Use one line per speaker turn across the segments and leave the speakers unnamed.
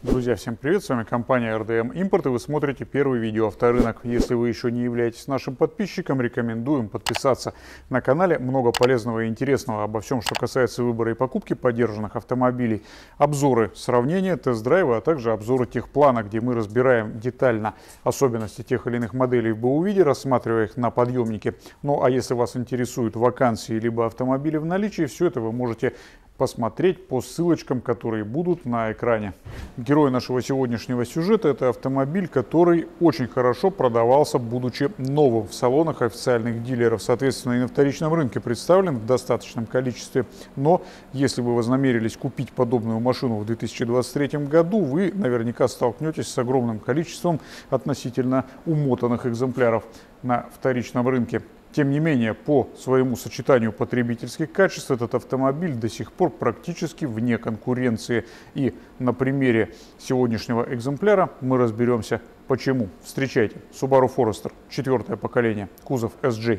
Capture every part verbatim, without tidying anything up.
Друзья, всем привет! С вами компания эр дэ эм Импорт, и вы смотрите первый видео авторынок. Если вы еще не являетесь нашим подписчиком, рекомендуем подписаться. На канале много полезного и интересного обо всем, что касается выбора и покупки подержанных автомобилей. Обзоры, сравнения, тест-драйвы, а также обзоры техплана, где мы разбираем детально особенности тех или иных моделей в бэ у виде, рассматривая их на подъемнике. Ну а если вас интересуют вакансии либо автомобили в наличии, все это вы можете посмотреть по ссылочкам, которые будут на экране. Герой нашего сегодняшнего сюжета — это автомобиль, который очень хорошо продавался, будучи новым в салонах официальных дилеров. Соответственно, и на вторичном рынке представлен в достаточном количестве. Но если вы вознамерились купить подобную машину в две тысячи двадцать третьем году, вы наверняка столкнетесь с огромным количеством относительно умотанных экземпляров на вторичном рынке. Тем не менее, по своему сочетанию потребительских качеств этот автомобиль до сих пор практически вне конкуренции. И на примере сегодняшнего экземпляра мы разберемся, почему. Встречайте, Subaru Forester, четвертое поколение, кузов эс джей.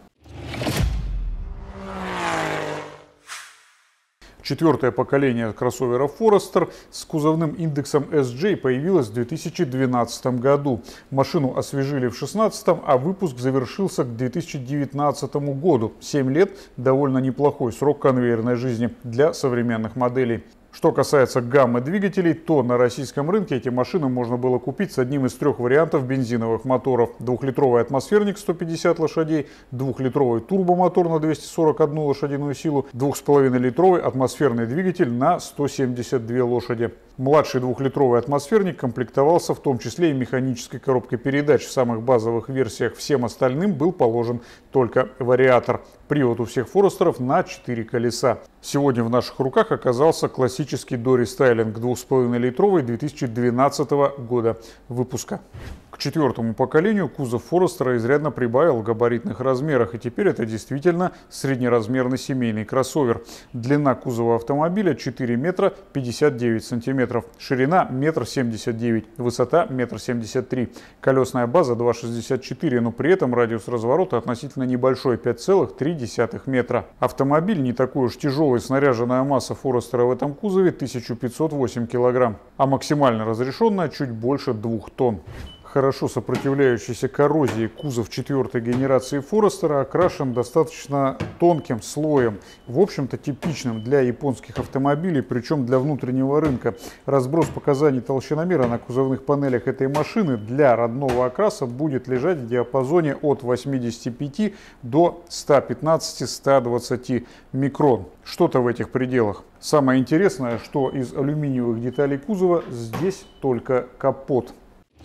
Четвертое поколение кроссовера Forester с кузовным индексом эс джей появилось в две тысячи двенадцатом году. Машину освежили в две тысячи шестнадцатом, а выпуск завершился к две тысячи девятнадцатому году. семь лет – довольно неплохой срок конвейерной жизни для современных моделей. Что касается гаммы двигателей, то на российском рынке эти машины можно было купить с одним из трех вариантов бензиновых моторов. Двухлитровый атмосферник сто пятьдесят лошадей, двухлитровый турбомотор на двести сорок одну лошадиную силу, двух с половиной литровый атмосферный двигатель на сто семьдесят две лошади. Младший двухлитровый атмосферник комплектовался в том числе и механической коробкой передач. В самых базовых версиях всем остальным был положен только вариатор. Привод у всех Форестеров на четыре колеса. Сегодня в наших руках оказался классический дорестайлинг двух с половиной литровый две тысячи двенадцатого года выпуска. К четвертому поколению кузов Форестера изрядно прибавил в габаритных размерах, и теперь это действительно среднеразмерный семейный кроссовер. Длина кузова автомобиля четыре метра пятьдесят девять сантиметров, ширина метр семьдесят девять, высота метр семьдесят три, колесная база два шестьдесят четыре, но при этом радиус разворота относительно небольшой — пять целых три десятых метра. Автомобиль не такой уж тяжелый, снаряженная масса Форестера в этом кузове тысяча пятьсот восемь килограмм, а максимально разрешенная чуть больше двух тонн. Хорошо сопротивляющийся коррозии кузов четвертой генерации Форестера окрашен достаточно тонким слоем, в общем-то типичным для японских автомобилей, причем для внутреннего рынка. Разброс показаний толщиномера на кузовных панелях этой машины для родного окраса будет лежать в диапазоне от восьмидесяти пяти до ста пятнадцати — ста двадцати микрон. Что-то в этих пределах. Самое интересное, что из алюминиевых деталей кузова здесь только капот.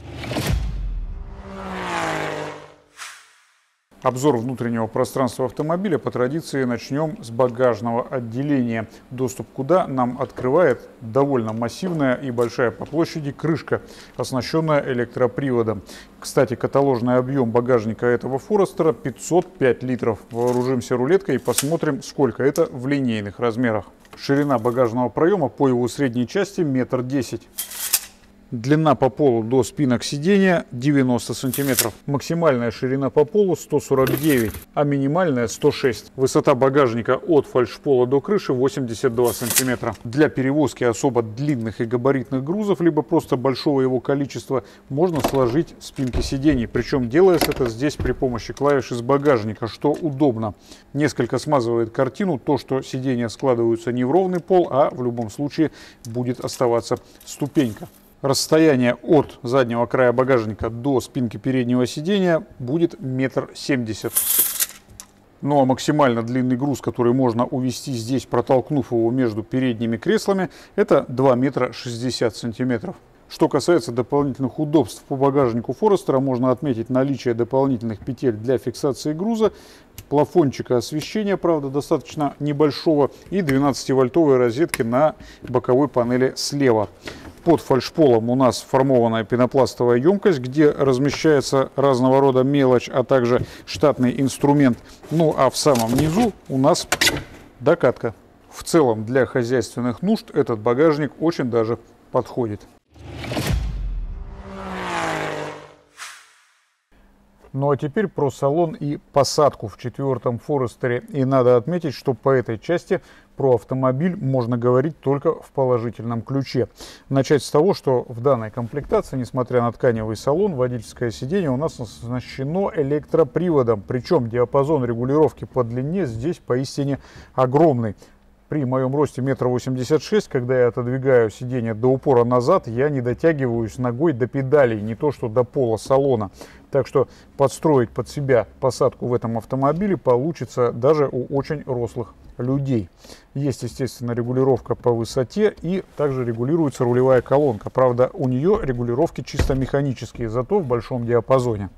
Обзор внутреннего пространства автомобиля по традиции начнем с багажного отделения, доступ куда нам открывает довольно массивная и большая по площади крышка, оснащенная электроприводом. Кстати, каталожный объем багажника этого Форестера пятьсот пять литров. Вооружимся рулеткой и посмотрим, сколько это в линейных размерах. Ширина багажного проема по его средней части метр десять. Длина по полу до спинок сидения девяносто сантиметров. Максимальная ширина по полу сто сорок девять, а минимальная сто шесть. Высота багажника от фальшпола до крыши восемьдесят два сантиметра. Для перевозки особо длинных и габаритных грузов, либо просто большого его количества, можно сложить спинки сидений. Причем делается это здесь при помощи клавиш из багажника, что удобно. Несколько смазывает картину то, что сиденья складываются не в ровный пол, а в любом случае будет оставаться ступенька. Расстояние от заднего края багажника до спинки переднего сидения будет метр семьдесят. Ну а максимально длинный груз, который можно увезти здесь, протолкнув его между передними креслами, это два метра шестьдесят сантиметров. Что касается дополнительных удобств по багажнику Форестера, можно отметить наличие дополнительных петель для фиксации груза, плафончика освещения, правда, достаточно небольшого, и двенадцативольтовой розетки на боковой панели слева. Под фальшполом у нас формованная пенопластовая емкость, где размещается разного рода мелочь, а также штатный инструмент. Ну а в самом низу у нас докатка. В целом для хозяйственных нужд этот багажник очень даже подходит. Ну а теперь про салон и посадку в четвертом Форестере. И надо отметить, что по этой части про автомобиль можно говорить только в положительном ключе. Начать с того, что в данной комплектации, несмотря на тканевый салон, водительское сиденье у нас оснащено электроприводом. Причем диапазон регулировки по длине здесь поистине огромный. При моем росте метр восемьдесят шесть, когда я отодвигаю сиденье до упора назад, я не дотягиваюсь ногой до педалей, не то что до пола салона. Так что подстроить под себя посадку в этом автомобиле получится даже у очень рослых людей. Есть, естественно, регулировка по высоте и также регулируется рулевая колонка. Правда, у нее регулировки чисто механические, зато в большом диапазоне.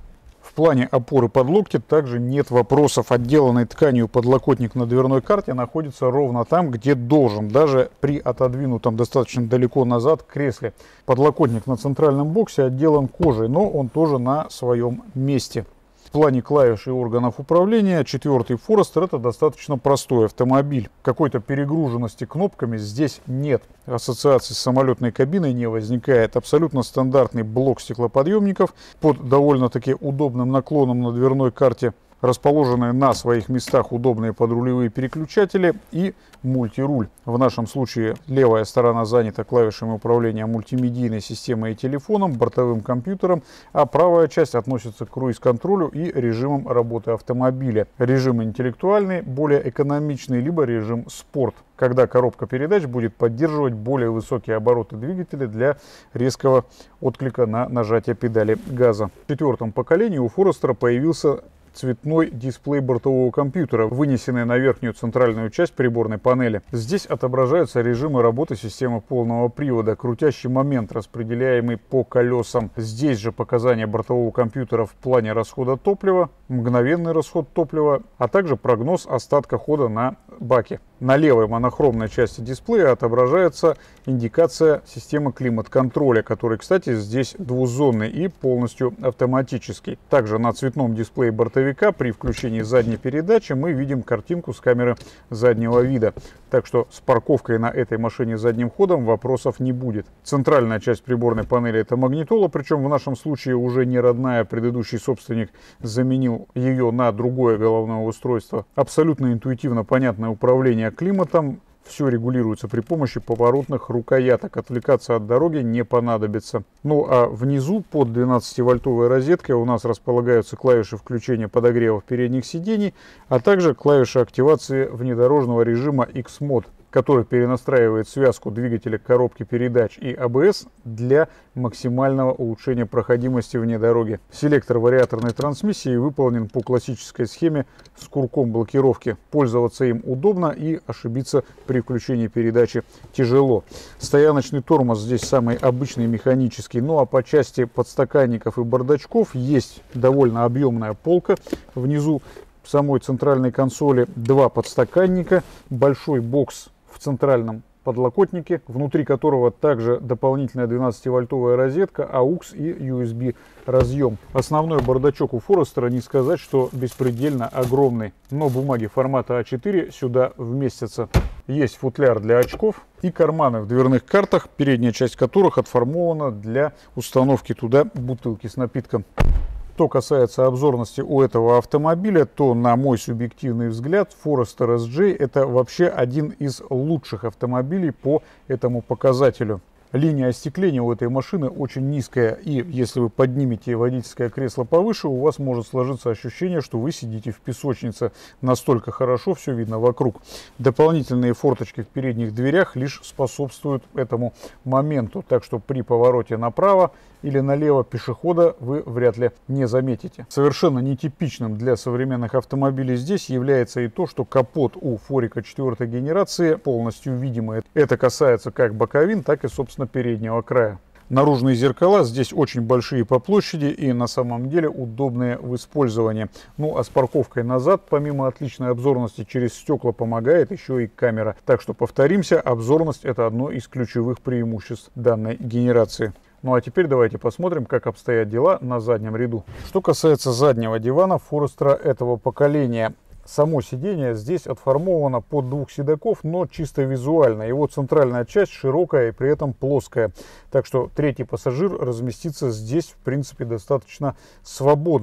В плане опоры под локти также нет вопросов. Отделанный тканью подлокотник на дверной карте находится ровно там, где должен, даже при отодвинутом достаточно далеко назад кресле. Подлокотник на центральном боксе отделан кожей, но он тоже на своем месте. В плане клавиш и органов управления четвертый Форестер это достаточно простой автомобиль. Какой-то перегруженности кнопками здесь нет. Ассоциации с самолетной кабиной не возникает. Абсолютно стандартный блок стеклоподъемников под довольно-таки удобным наклоном на дверной карте. Расположенные на своих местах удобные подрулевые переключатели и мультируль. В нашем случае левая сторона занята клавишами управления мультимедийной системой и телефоном, бортовым компьютером, а правая часть относится к круиз-контролю и режимам работы автомобиля. Режим интеллектуальный, более экономичный, либо режим спорт, когда коробка передач будет поддерживать более высокие обороты двигателя для резкого отклика на нажатие педали газа. В четвертом поколении у Форестера появился цветной дисплей бортового компьютера, вынесенный на верхнюю центральную часть приборной панели. Здесь отображаются режимы работы системы полного привода, крутящий момент, распределяемый по колесам. Здесь же показания бортового компьютера в плане расхода топлива, мгновенный расход топлива, а также прогноз остатка хода на баке. На левой монохромной части дисплея отображается индикация системы климат-контроля, который, кстати, здесь двузонный и полностью автоматический. Также на цветном дисплее бортовика при включении задней передачи мы видим картинку с камеры заднего вида. Так что с парковкой на этой машине задним ходом вопросов не будет. Центральная часть приборной панели это магнитола, причем в нашем случае уже не родная, предыдущий собственник заменил ее на другое головное устройство. Абсолютно интуитивно понятное управление климатом. Все регулируется при помощи поворотных рукояток. Отвлекаться от дороги не понадобится. Ну а внизу под двенадцативольтовой розеткой у нас располагаются клавиши включения подогрева передних сидений, а также клавиши активации внедорожного режима X-Mode, который перенастраивает связку двигателя коробки передач и А Б С для максимального улучшения проходимости вне дороги. Селектор вариаторной трансмиссии выполнен по классической схеме с курком блокировки. Пользоваться им удобно и ошибиться при включении передачи тяжело. Стояночный тормоз здесь самый обычный механический. Ну а по части подстаканников и бардачков есть довольно объемная полка внизу самой центральной консоли, два подстаканника, большой бокс в центральном подлокотнике, внутри которого также дополнительная двенадцативольтовая розетка, А У Кс и Ю Эс Би разъем. Основной бардачок у Форестера не сказать, что беспредельно огромный, но бумаги формата А четыре сюда вместятся. Есть футляр для очков и карманы в дверных картах, передняя часть которых отформована для установки туда бутылки с напитком. Что касается обзорности у этого автомобиля, то, на мой субъективный взгляд, Forester Эс Джей это вообще один из лучших автомобилей по этому показателю. Линия остекления у этой машины очень низкая, и если вы поднимете водительское кресло повыше, у вас может сложиться ощущение, что вы сидите в песочнице. Настолько хорошо все видно вокруг. Дополнительные форточки в передних дверях лишь способствуют этому моменту, так что при повороте направо или налево пешехода вы вряд ли не заметите. Совершенно нетипичным для современных автомобилей здесь является и то, что капот у Форика четвертой генерации полностью видимый. Это касается как боковин, так и, собственно, переднего края. Наружные зеркала здесь очень большие по площади и на самом деле удобные в использовании. Ну а с парковкой назад, помимо отличной обзорности через стекла, помогает еще и камера. Так что повторимся, обзорность это одно из ключевых преимуществ данной генерации. Ну а теперь давайте посмотрим, как обстоят дела на заднем ряду. Что касается заднего дивана Форестера этого поколения. Само сиденье здесь отформовано под двух седаков, но чисто визуально. Его центральная часть широкая и при этом плоская. Так что третий пассажир разместится здесь, в принципе, достаточно свободно.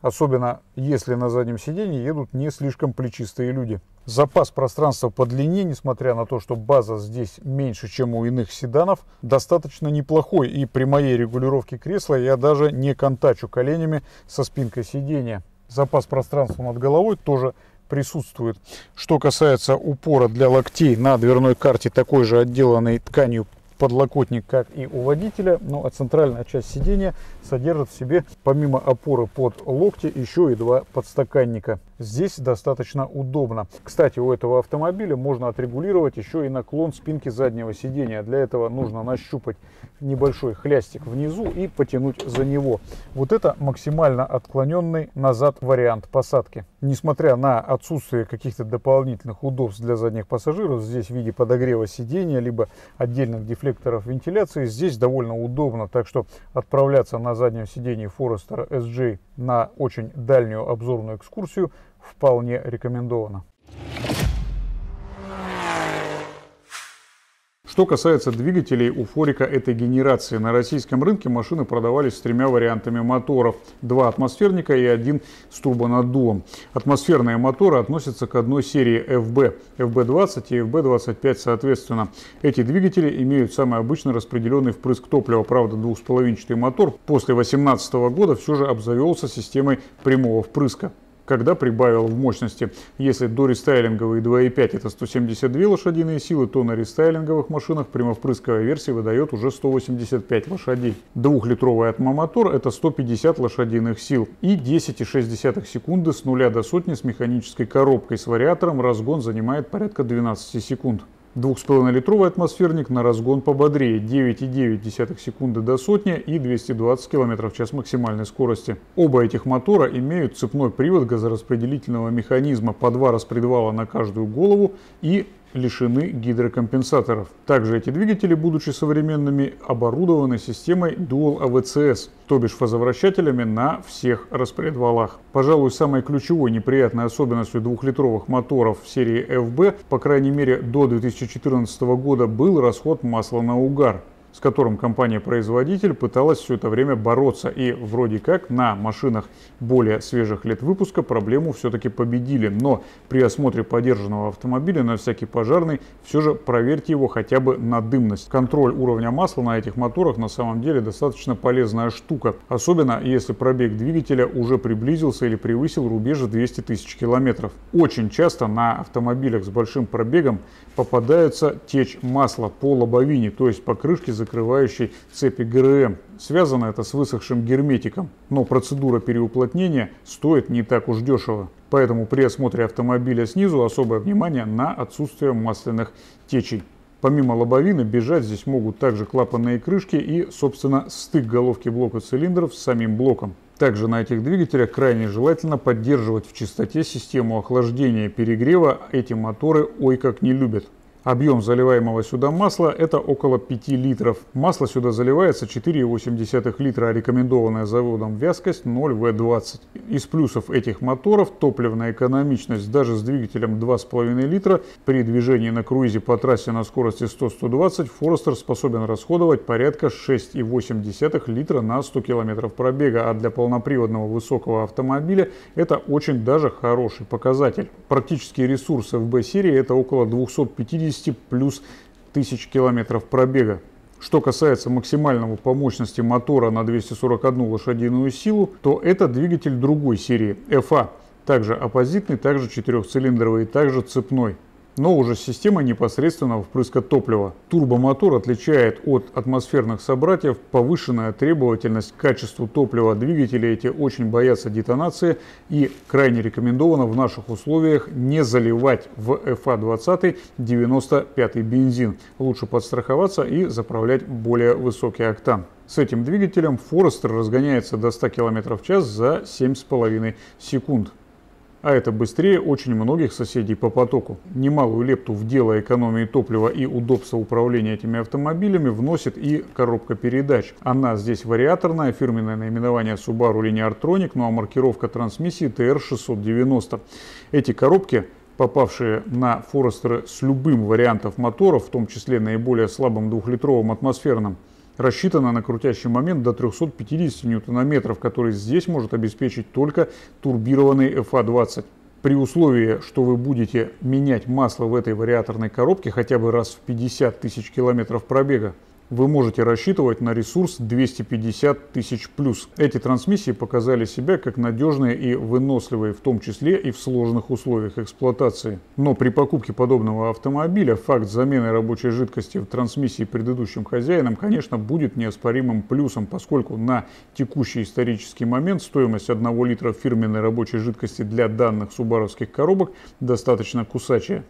особенно если на заднем сиденье едут не слишком плечистые люди. Запас пространства по длине, несмотря на то, что база здесь меньше, чем у иных седанов, достаточно неплохой. И при моей регулировке кресла я даже не контачу коленями со спинкой сиденья. Запас пространства над головой тоже присутствует. Что касается упора для локтей, на дверной карте такой же отделанной тканью подлокотник, как и у водителя, ну а центральная часть сидения содержит в себе, помимо опоры под локти, еще и два подстаканника. Здесь достаточно удобно. Кстати, у этого автомобиля можно отрегулировать еще и наклон спинки заднего сидения. Для этого нужно нащупать небольшой хлястик внизу и потянуть за него. Вот это максимально отклоненный назад вариант посадки. Несмотря на отсутствие каких-то дополнительных удобств для задних пассажиров, здесь в виде подогрева сидения, либо отдельных дефлекторов вентиляции, здесь довольно удобно. Так что отправляться на заднем сидении Forester эс джей на очень дальнюю обзорную экскурсию вполне рекомендовано. Что касается двигателей у Форика этой генерации, на российском рынке машины продавались с тремя вариантами моторов. Два атмосферника и один с турбонаддувом. Атмосферные моторы относятся к одной серии эф би, эф би двадцать и эф би двадцать пять соответственно. Эти двигатели имеют самый обычный распределенный впрыск топлива, правда двухсполовинчатый мотор после две тысячи восемнадцатого года все же обзавелся системой прямого впрыска, когда прибавил в мощности. Если до рестайлинговые два и пять это сто семьдесят две лошадиные силы, то на рестайлинговых машинах прямовпрысковая версия выдает уже сто восемьдесят пять лошадей. Двухлитровый атмомотор это сто пятьдесят лошадиных сил и десять и шесть десятых секунды с нуля до сотни с механической коробкой. С вариатором разгон занимает порядка двенадцати секунд. Двухсполовинолитровый атмосферник на разгон пободрее, девять и девять десятых секунды до сотни и двести двадцать километров в час максимальной скорости. Оба этих мотора имеют цепной привод газораспределительного механизма по два распредвала на каждую голову и лишены гидрокомпенсаторов. Также эти двигатели, будучи современными, оборудованы системой Dual эй ви си эс, то бишь фазовращателями на всех распредвалах. Пожалуй, самой ключевой неприятной особенностью двухлитровых моторов в серии эф би, по крайней мере до две тысячи четырнадцатого года, был расход масла на угар, с которым компания-производитель пыталась все это время бороться. И вроде как на машинах более свежих лет выпуска проблему все-таки победили. Но при осмотре подержанного автомобиля на всякий пожарный все же проверьте его хотя бы на дымность. Контроль уровня масла на этих моторах на самом деле достаточно полезная штука. Особенно если пробег двигателя уже приблизился или превысил рубеж двести тысяч километров. Очень часто на автомобилях с большим пробегом попадаются течь масла по лобовине, то есть по крышке закрывающей цепи гэ эр эм. Связано это с высохшим герметиком, но процедура переуплотнения стоит не так уж дешево. Поэтому при осмотре автомобиля снизу особое внимание на отсутствие масляных течей. Помимо лобовины бежать здесь могут также клапанные крышки и, собственно, стык головки блока цилиндров с самим блоком. Также на этих двигателях крайне желательно поддерживать в чистоте систему охлаждения и перегрева. Эти моторы ой как не любят. Объем заливаемого сюда масла это около пяти литров. Масло сюда заливается четыре и восемь десятых литра, а рекомендованная заводом вязкость ноль вэ двадцать. Из плюсов этих моторов топливная экономичность. Даже с двигателем два с половиной литра при движении на круизе по трассе на скорости сто — сто двадцать Forester способен расходовать порядка шесть и восемь десятых литра на сто километров пробега, а для полноприводного высокого автомобиля это очень даже хороший показатель. Практический ресурс эф би серии это около двухсот пятидесяти плюс тысяч километров пробега. Что касается максимального по мощности мотора на двести сорок одну лошадиную силу, то это двигатель другой серии эф эй, также оппозитный, также четырехцилиндровый, также цепной, но уже с системой непосредственного впрыска топлива. Турбомотор отличает от атмосферных собратьев повышенная требовательность к качеству топлива. Двигатели эти очень боятся детонации и крайне рекомендовано в наших условиях не заливать в эф эй двадцать девяносто пятый бензин. Лучше подстраховаться и заправлять более высокий октан. С этим двигателем Forester разгоняется до ста километров в час за семь с половиной секунд. А это быстрее очень многих соседей по потоку. Немалую лепту в дело экономии топлива и удобства управления этими автомобилями вносит и коробка передач. Она здесь вариаторная, фирменное наименование Subaru Lineartronic, ну а маркировка трансмиссии тэ эр шестьсот девяносто. Эти коробки, попавшие на Forester с любым вариантом моторов, в том числе наиболее слабым двухлитровым атмосферным, Рассчитана на крутящий момент до трёхсот пятидесяти ньютон-метров, который здесь может обеспечить только турбированный эф а двадцать. При условии, что вы будете менять масло в этой вариаторной коробке хотя бы раз в пятьдесят тысяч километров пробега, вы можете рассчитывать на ресурс двести пятьдесят тысяч плюс. Эти трансмиссии показали себя как надежные и выносливые, в том числе и в сложных условиях эксплуатации. Но при покупке подобного автомобиля факт замены рабочей жидкости в трансмиссии предыдущим хозяином, конечно, будет неоспоримым плюсом, поскольку на текущий исторический момент стоимость одного литра фирменной рабочей жидкости для данных субаровских коробок достаточно кусачая.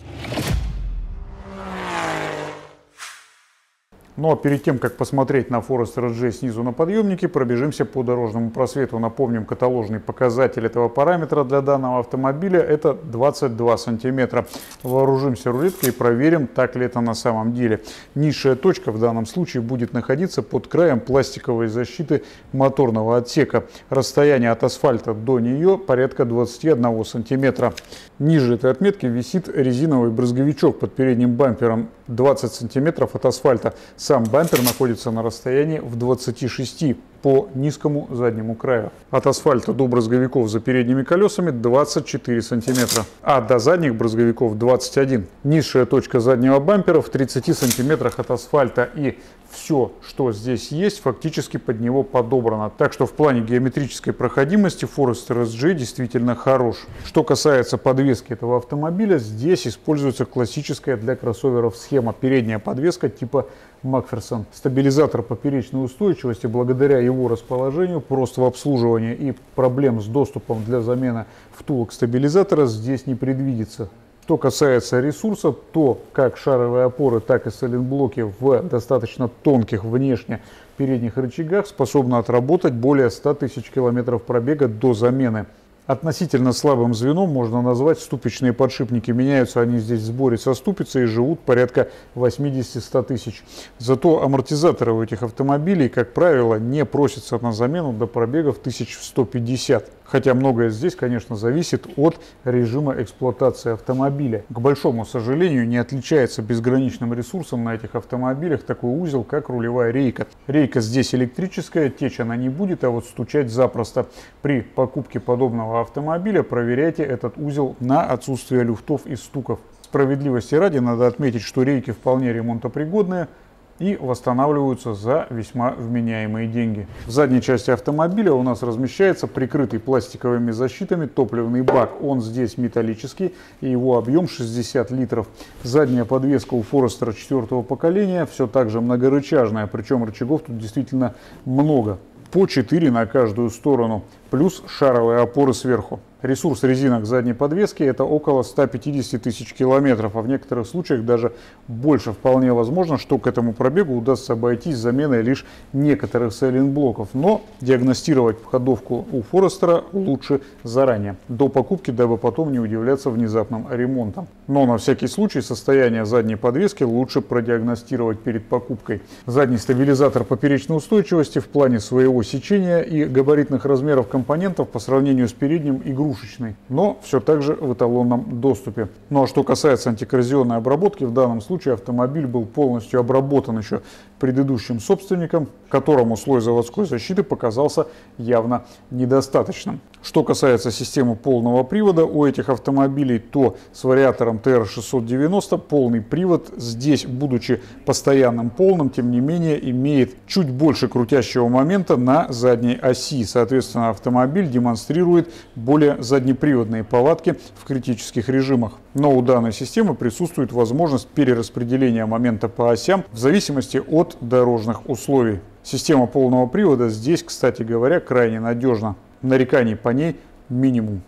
Ну а перед тем, как посмотреть на Forester эс джей снизу на подъемнике, пробежимся по дорожному просвету. Напомним, каталожный показатель этого параметра для данного автомобиля — это двадцать два сантиметра. Вооружимся рулеткой и проверим, так ли это на самом деле. Низшая точка в данном случае будет находиться под краем пластиковой защиты моторного отсека. Расстояние от асфальта до нее порядка двадцати одного сантиметра. Ниже этой отметки висит резиновый брызговичок под передним бампером двадцать сантиметров от асфальта. Сам бампер находится на расстоянии в двадцати шести по низкому заднему краю. От асфальта до брызговиков за передними колесами двадцать четыре сантиметра, а до задних брызговиков двадцать один. Низшая точка заднего бампера в тридцати сантиметрах от асфальта, и все, что здесь есть, фактически под него подобрано. Так что в плане геометрической проходимости Forester эс джей действительно хорош. Что касается подвески этого автомобиля, здесь используется классическая для кроссоверов схема. Передняя подвеска типа Макферсон. Стабилизатор поперечной устойчивости благодаря его расположению, просто в обслуживании и проблем с доступом для замены втулок стабилизатора здесь не предвидится. Что касается ресурса, то как шаровые опоры, так и сайлентблоки в достаточно тонких внешне передних рычагах способны отработать более ста тысяч километров пробега до замены. Относительно слабым звеном можно назвать ступичные подшипники. Меняются они здесь в сборе со ступицей и живут порядка восьмидесяти-ста тысяч. Зато амортизаторы у этих автомобилей, как правило, не просятся на замену до пробегов тысяч сто пятьдесят. Хотя многое здесь, конечно, зависит от режима эксплуатации автомобиля. К большому сожалению, не отличается безграничным ресурсом на этих автомобилях такой узел, как рулевая рейка. Рейка здесь электрическая, течь она не будет, а вот стучать запросто. При покупке подобного автомобиля проверяйте этот узел на отсутствие люфтов и стуков. Справедливости ради надо отметить, что рейки вполне ремонтопригодные и восстанавливаются за весьма вменяемые деньги. В задней части автомобиля у нас размещается прикрытый пластиковыми защитами топливный бак. Он здесь металлический, и его объем шестьдесят литров. Задняя подвеска у Forester четвертого поколения все так же многорычажная, причем рычагов тут действительно много. По четыре на каждую сторону, плюс шаровые опоры сверху. Ресурс резинок задней подвески — это около ста пятидесяти тысяч километров, а в некоторых случаях даже больше. Вполне возможно, что к этому пробегу удастся обойтись заменой лишь некоторых сайлентблоков. Но диагностировать ходовку у Forester лучше заранее, до покупки, дабы потом не удивляться внезапным ремонтом. Но на всякий случай состояние задней подвески лучше продиагностировать перед покупкой. Задний стабилизатор поперечной устойчивости в плане своего сечения и габаритных размеров компонентов по сравнению с передним игрушечный, но все так же в эталонном доступе. Ну а что касается антикоррозионной обработки, в данном случае автомобиль был полностью обработан еще предыдущим собственником, которому слой заводской защиты показался явно недостаточным. Что касается системы полного привода у этих автомобилей, то с вариатором тэ эр шестьсот девяносто полный привод здесь, будучи постоянным полным, тем не менее имеет чуть больше крутящего момента на задней оси. Соответственно, автомобиль демонстрирует более заднеприводные повадки в критических режимах. Но у данной системы присутствует возможность перераспределения момента по осям в зависимости от дорожных условий. Система полного привода здесь, кстати говоря, крайне надежна. Нареканий по ней минимум.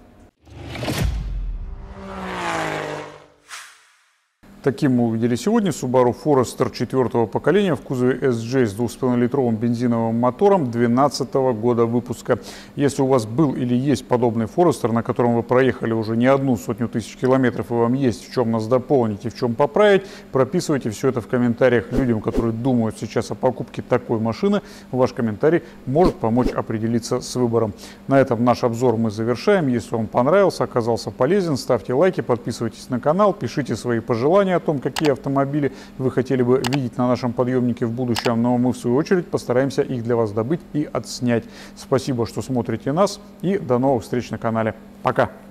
Таким мы увидели сегодня Subaru Forester четвертого поколения в кузове эс джей с двух с половиной литровым бензиновым мотором две тысячи двенадцатого года выпуска. Если у вас был или есть подобный Forester, на котором вы проехали уже не одну сотню тысяч километров, и вам есть в чем нас дополнить и в чем поправить, прописывайте все это в комментариях людям, которые думают сейчас о покупке такой машины. Ваш комментарий может помочь определиться с выбором. На этом наш обзор мы завершаем. Если он понравился, оказался полезен, ставьте лайки, подписывайтесь на канал, пишите свои пожелания. голосование о том, какие автомобили вы хотели бы видеть на нашем подъемнике в будущем, но мы в свою очередь постараемся их для вас добыть и отснять. Спасибо, что смотрите нас, и до новых встреч на канале. Пока!